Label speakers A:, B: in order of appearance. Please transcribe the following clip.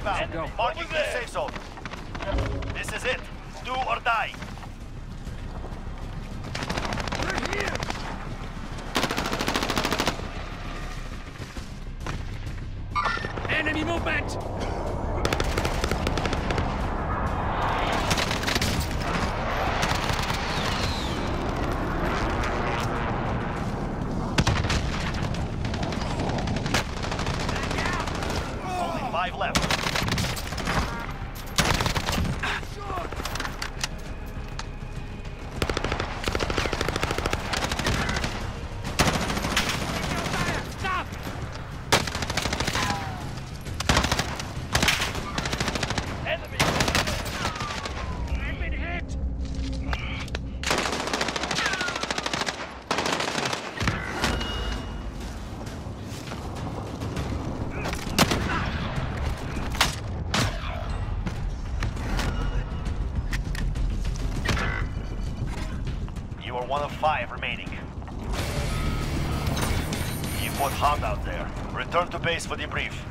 A: inbound. Marking the safe zone. This is it. Do or die.
B: They're here! Enemy movement!
A: Only 5 left.
B: Stop!
A: Enemy.
B: I've been hit!
A: You are one of 5 remaining. You fought hard out there. Return to base for debrief.